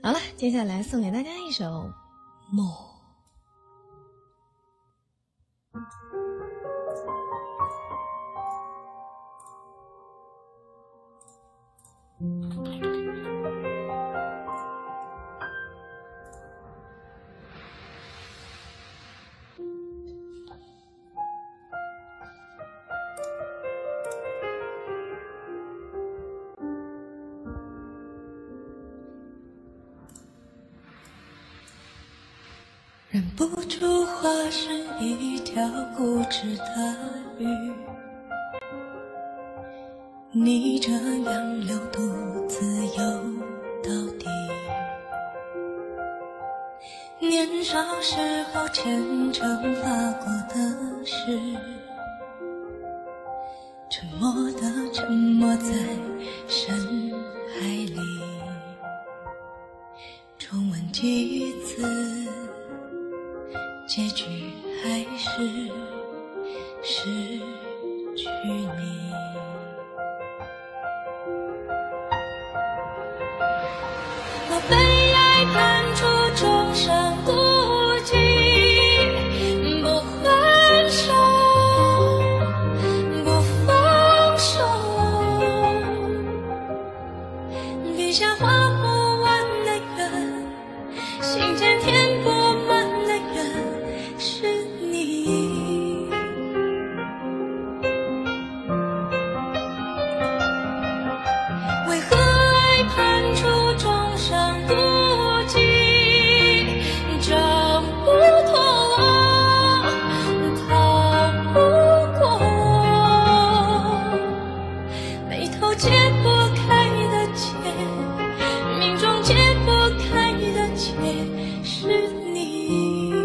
好了，接下来送给大家一首《梦》。 忍不住化身一条固执的鱼，逆着洋流独自游到底。年少时候虔诚发过的誓，沉默地沉没在深海里。重温几次，结局还是失去你。我被爱判处终身孤寂，不还手，不放手，笔下画不完的圆，心间填不满的缘，是你。为何爱判处终身孤寂，挣不脱，逃不过，眉头解不开的结，命中解不开的结，是你。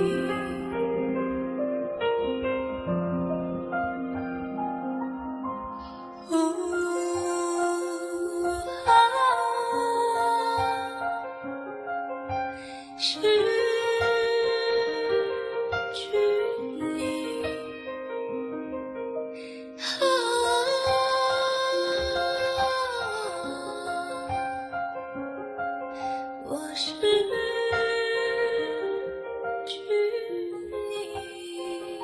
失去你，我失去你。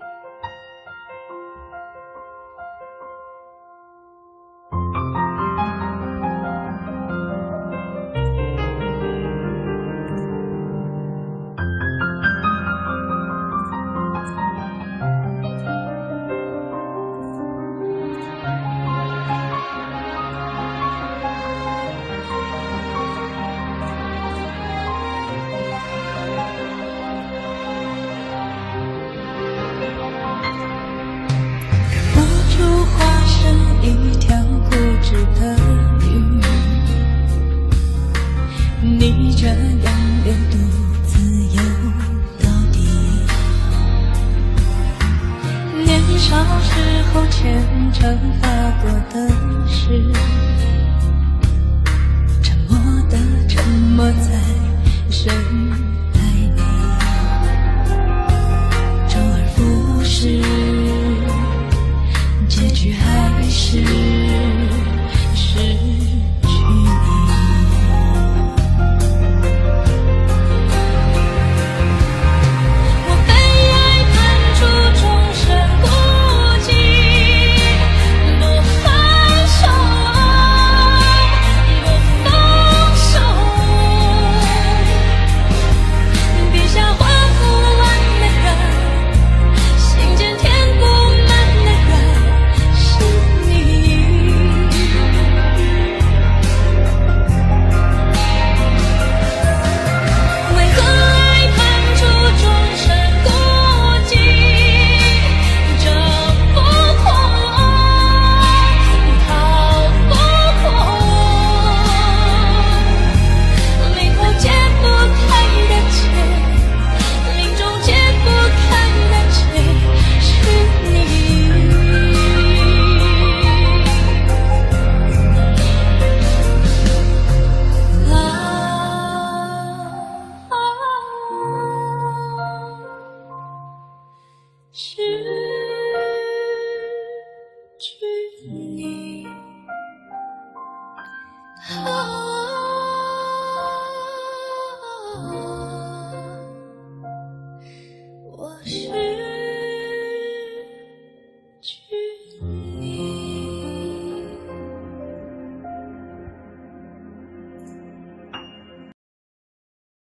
一条固执的鱼，逆着洋流独自游到底。年少时候虔诚发过的誓，沉默地沉没在